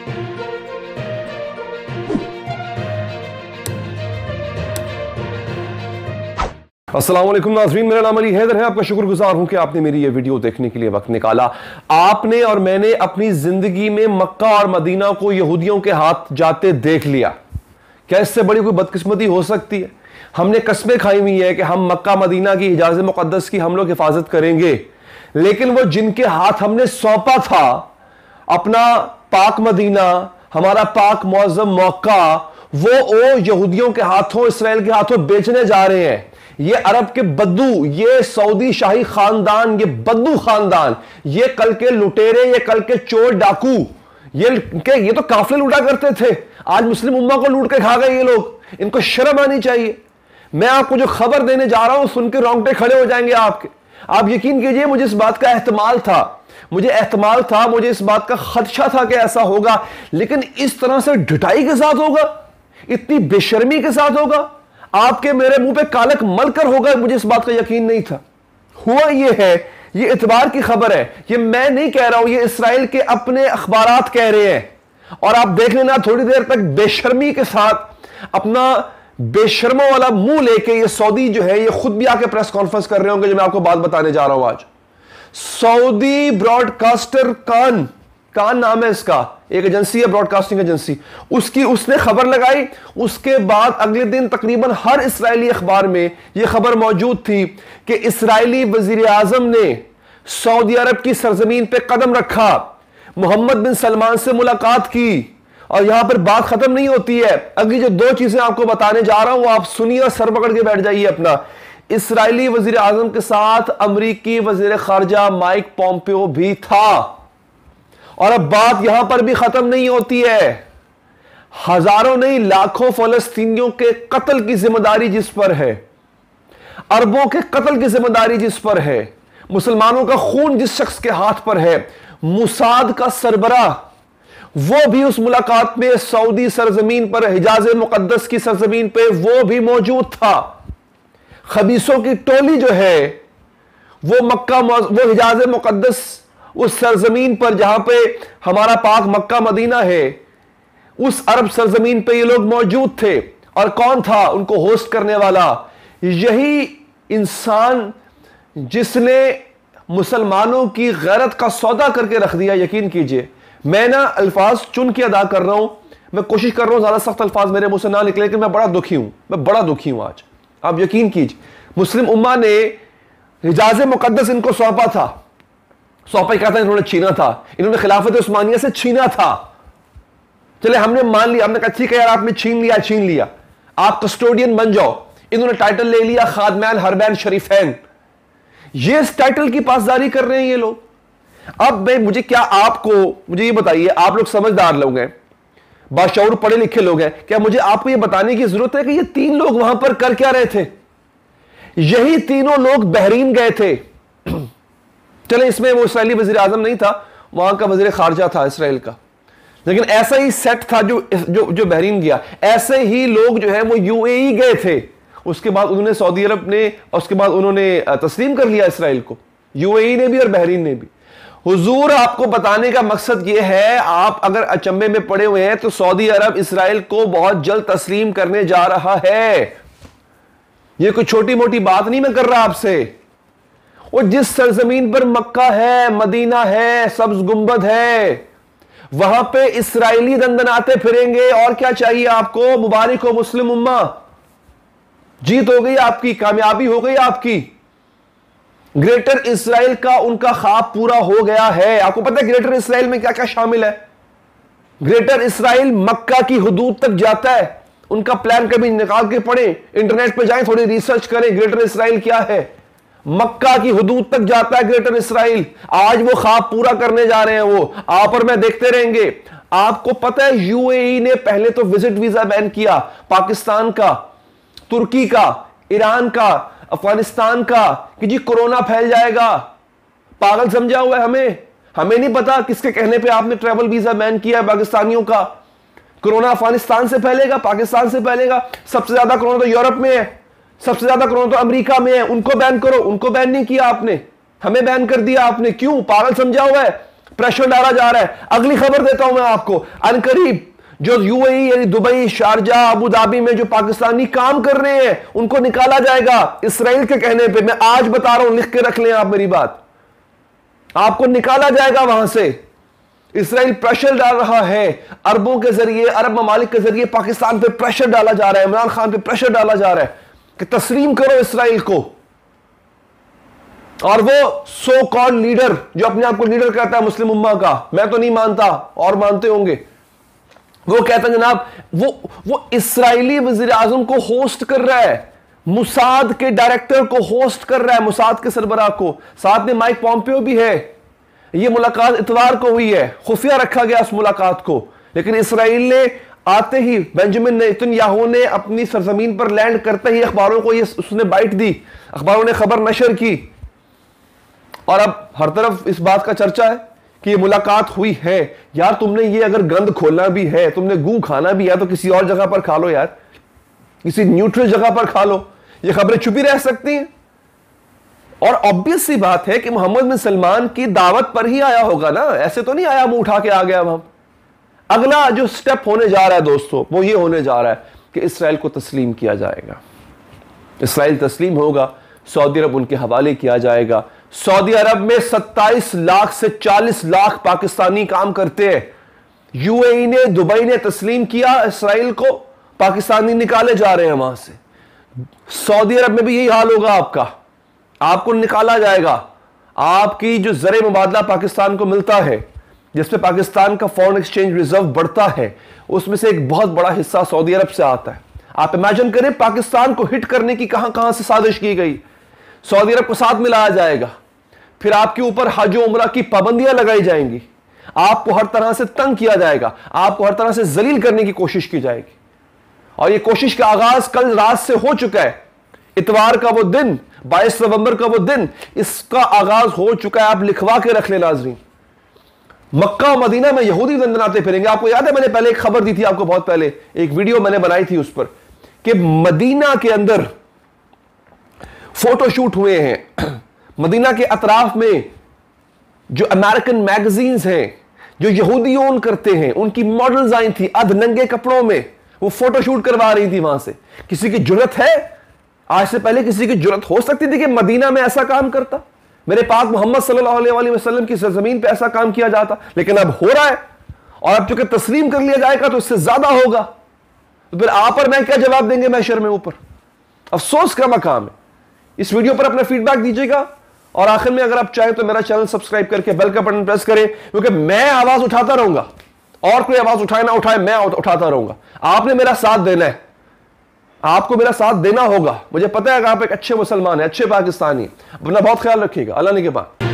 अस्सलाम वालेकुम नाज़रीन, मेरा नाम अली हैदर है। आपका शुक्रगुजार हूं कि आपने मेरी ये वीडियो देखने के लिए वक्त निकाला। आपने और मैंने अपनी जिंदगी में मक्का और मदीना को यहूदियों के हाथ जाते देख लिया। क्या इससे बड़ी कोई बदकिस्मती हो सकती है? हमने कस्में खाई हुई है कि हम मक्का मदीना की हिजाज़ मुक़द्दस की हम लोग हिफाजत करेंगे, लेकिन वो जिनके हाथ हमने सौंपा था अपना पाक मदीना, हमारा पाक मौज़म मक्का, वो यहूदियों के हाथों, इसराइल के हाथों बेचने जा रहे हैं। ये अरब के बद्दू, ये सऊदी शाही खानदान, ये बद्दू खानदान, ये कल के लुटेरे, ये कल के चोर डाकू, ये तो काफिले लूटा करते थे, आज मुस्लिम उम्मा को लूट के खा गए ये लोग। इनको शर्म आनी चाहिए। मैं आपको जो खबर देने जा रहा हूं सुन के रोंगटे खड़े हो जाएंगे आपके। आप यकीन कीजिए, मुझे इस बात का एहतमाल था, मुझे इस बात का खदशा था कि ऐसा होगा, लेकिन इस तरह से ढिठाई के साथ होगा, इतनी बेशर्मी के साथ होगा, आपके मेरे मुंह पे कालक मलकर होगा, मुझे इस बात का यकीन नहीं था। हुआ ये है, ये इतबार की खबर है, ये मैं नहीं कह रहा हूं, ये इसराइल के अपने अखबारात कह रहे हैं। और आप देख लेना थोड़ी देर तक बेशर्मी के साथ अपना बेशर्मों वाला मुंह लेके ये सऊदी जो है ये खुद भी आके प्रेस कॉन्फ्रेंस कर रहे होंगे, जो मैं आपको बात बताने जा रहा हूं आज। सऊदी ब्रॉडकास्टर कान नाम है इसका, एक एजेंसी है, ब्रॉडकास्टिंग एजेंसी, उसने खबर लगाई। उसके बाद अगले दिन तकरीबन हर इस्राएली अखबार में यह खबर मौजूद थी कि इस्राएली वजीर आजम ने सऊदी अरब की सरजमीन पे कदम रखा, मोहम्मद बिन सलमान से मुलाकात की। और यहां पर बात खत्म नहीं होती है, अगली जो दो चीजें आपको बताने जा रहा हूं वो आप सुनिए और सर पकड़ के बैठ जाइए अपना। इस्राएली वजीर आजम के साथ अमरीकी वजीर खारजा माइक पोम्पियो भी था। और अब बात यहां पर भी खत्म नहीं होती है। हजारों नहीं लाखों फलस्तीनियों के कत्ल की जिम्मेदारी जिस पर है, अरबों के कत्ल की जिम्मेदारी जिस पर है, मुसलमानों का खून जिस शख्स के हाथ पर है, मुसाद का सरबराह, वो भी उस मुलाकात में सऊदी सरजमीन पर, हिजाज मुकद्दस की सरजमीन पे वो भी मौजूद था। खबीसों की टोली जो है वो हिजाज मुकद्दस, उस सरजमीन पर जहां पे हमारा पाक मक्का मदीना है, उस अरब सरजमीन पे ये लोग मौजूद थे। और कौन था उनको होस्ट करने वाला? यही इंसान जिसने मुसलमानों की गैरत का सौदा करके रख दिया। यकीन कीजिए, मैं ना अल्फाज चुन के अदा कर रहा हूं, मैं कोशिश कर रहा हूं ज्यादा सख्त अल्फाज मेरे मुंह से ना निकले, लेकिन मैं बड़ा दुखी हूं आज। आप यकीन कीजिए, मुस्लिम उम्मा ने हिजाज मुकद्दस इनको सौंपा क्या था? इन्होंने छीना था, इन्होंने खिलाफत उस्मानिया से छीना था। चले हमने मान लिया, हमने कहा ठीक है यार, आपने छीन लिया, आप कस्टोडियन बन जाओ। इन्होंने टाइटल ले लिया खादमैन हरमैन शरीफैन। ये इस टाइटल की पासदारी कर रहे हैं ये लोग। अब मुझे ये बताइए, आप लोग समझदार लोग हैं, बाशऊर पढ़े लिखे लोग हैं, क्या मुझे आपको ये बताने की जरूरत है कि ये तीन लोग वहां पर कर क्या रहे थे? यही तीनों लोग बहरीन गए थे। चले इसमें वो इस्राएली वजीर आजम नहीं था, वहां का वजीर खारजा था इसराइल का, लेकिन ऐसा ही सेट था जो बहरीन गया। ऐसे ही लोग जो है वो यूएई गए थे, उसके बाद उन्होंने सऊदी अरब ने, उसके बाद उन्होंने तस्लीम कर लिया इसराइल को, यूएई ने भी और बहरीन ने भी। हुजूर आपको बताने का मकसद यह है, आप अगर अचंभे में पड़े हुए हैं तो सऊदी अरब इसराइल को बहुत जल्द तस्लीम करने जा रहा है। यह कोई छोटी मोटी बात नहीं मैं कर रहा आपसे। वो जिस सरजमीन पर मक्का है, मदीना है, सब्ज गुंबद है, वहां पे इसराइली दंदनाते फिरेंगे। और क्या चाहिए आपको? मुबारक हो मुस्लिम उम्मा, जीत हो गई आपकी, कामयाबी हो गई आपकी। ग्रेटर इसराइल का उनका ख्वाब पूरा हो गया है। आपको पता है ग्रेटर इसराइल में क्या क्या शामिल है? ग्रेटर इसराइल मक्का की हुदूद तक जाता है। उनका प्लान कभी निकाल के पढ़े, इंटरनेट पे जाएं, थोड़ी रिसर्च करें, ग्रेटर इसराइल क्या है। मक्का की हुदूद तक जाता है ग्रेटर इसराइल। आज वो ख्वाब पूरा करने जा रहे हैं, वो आप और मैं देखते रहेंगे। आपको पता है यूएई ने पहले तो विजिट वीजा बैन किया, पाकिस्तान का, तुर्की का, ईरान का, अफगानिस्तान का, कि जी कोरोना फैल जाएगा। पागल समझा हुआ है हमें नहीं पता किसके कहने पे आपने ट्रैवल वीजा बैन किया पाकिस्तानियों का। कोरोना अफगानिस्तान से फैलेगा, पाकिस्तान से फैलेगा। सबसे ज्यादा कोरोना तो यूरोप में है, सबसे ज्यादा कोरोना तो अमेरिका में है। उनको बैन करो, उनको बैन नहीं किया आपने, हमें बैन कर दिया आपने। क्यों? पागल समझा हुआ है। प्रेशर डाला जा रहा है। अगली खबर देता हूं मैं आपको, अनकरीब जो यूएई यानी दुबई, शारजा, अबू धाबी में जो पाकिस्तानी काम कर रहे हैं उनको निकाला जाएगा इसराइल के कहने पे। मैं आज बता रहा हूं, लिख के रख लें आप मेरी बात, आपको निकाला जाएगा वहां से। इसराइल प्रेशर डाल रहा है, अरबों के जरिए, अरब ममालिक के जरिए पाकिस्तान पे प्रेशर डाला जा रहा है, इमरान खान पे प्रेशर डाला जा रहा है कि तस्लीम करो इसराइल को। और वो सो कॉल्ड लीडर जो अपने आप को लीडर कहता है मुस्लिम उम्मा का, मैं तो नहीं मानता और मानते होंगे, वो कहता है जनाब वो इस्राएली वजीर आजम को होस्ट कर रहा है, मुसाद के डायरेक्टर को होस्ट कर रहा है, मुसाद के सरबराह को, साथ में माइक पॉम्पियो भी है। ये मुलाकात इतवार को हुई है, खुफिया रखा गया उस मुलाकात को, लेकिन इसराइल ने आते ही, बेंजामिन नेतन्याहू ने अपनी सरजमीन पर लैंड करते ही अखबारों को ये उसने बाइट दी, अखबारों ने खबर नशर की और अब हर तरफ इस बात का चर्चा है कि ये मुलाकात हुई है। यार तुमने ये अगर गंद खोलना भी है, तुमने गू खाना भी है तो किसी और जगह पर खा लो यार, किसी न्यूट्रल जगह पर खा लो, ये खबरें छुपी रह सकती हैं। और ऑब्वियस सी बात है कि मोहम्मद बिन सलमान की दावत पर ही आया होगा ना, ऐसे तो नहीं आया मुंह उठा के आ गया वहां। अगला जो स्टेप होने जा रहा है दोस्तों, वो ये होने जा रहा है कि इसराइल को तस्लीम किया जाएगा। इसराइल तस्लीम होगा, सऊदी अरब उनके हवाले किया जाएगा। सऊदी अरब में 27 लाख से 40 लाख पाकिस्तानी काम करते हैं। यूएई ने, दुबई ने तस्लीम किया इसराइल को, पाकिस्तानी निकाले जा रहे हैं वहां से। सऊदी अरब में भी यही हाल होगा आपका, आपको निकाला जाएगा। आपकी जो ज़र मुबादला पाकिस्तान को मिलता है, जिसमें पाकिस्तान का फॉरेन एक्सचेंज रिजर्व बढ़ता है, उसमें से एक बहुत बड़ा हिस्सा सऊदी अरब से आता है। आप इमेजिन करें पाकिस्तान को हिट करने की कहां कहां से साजिश की गई। सऊदी अरब को साथ मिलाया जाएगा, फिर आपके ऊपर हज और उम्रा की पाबंदियां लगाई जाएंगी, आपको हर तरह से तंग किया जाएगा, आपको हर तरह से जलील करने की कोशिश की जाएगी। और यह कोशिश का आगाज कल रात से हो चुका है। इतवार का वो दिन, 22 नवंबर का वो दिन, इसका आगाज हो चुका है। आप लिखवा के रख ले नाज़रीन। मक्का और मदीना में यहूदी वंदनाते फिरेंगे। आपको याद है मैंने पहले एक खबर दी थी आपको, बहुत पहले एक वीडियो मैंने बनाई थी उस पर, कि मदीना के अंदर फोटोशूट हुए हैं। मदीना के अतराफ में जो अमेरिकन मैगजीन्स हैं, जो यहूदी ओन करते हैं, उनकी मॉडल्स आई थी अधनंगे कपड़ों में, वो फोटोशूट करवा रही थी वहां से। किसी की जुर्रत है, आज से पहले किसी की जुर्रत हो सकती थी कि मदीना में ऐसा काम करता? मेरे पाक मोहम्मद सल्लल्लाहु अलैहि वसल्लम की सरजमीन पे ऐसा काम किया जाता, लेकिन अब हो रहा है। और अब चूंकि तस्लीम कर लिया जाएगा तो इससे ज्यादा होगा, तो फिर आप और मैं क्या जवाब देंगे महशर में ऊपर? अफसोस का मकाम है। इस वीडियो पर अपना फीडबैक दीजिएगा और आखिर में अगर आप चाहें तो मेरा चैनल सब्सक्राइब करके बेल का बटन प्रेस करें, क्योंकि मैं आवाज उठाता रहूंगा, और कोई आवाज उठाए ना उठाए, मैं उठाता रहूंगा। आपने मेरा साथ देना है, आपको मेरा साथ देना होगा। मुझे पता है कि आप एक अच्छे मुसलमान हैं, अच्छे पाकिस्तानी हैं। अपना बहुत ख्याल रखिएगा। अल्लाह ने के बाद।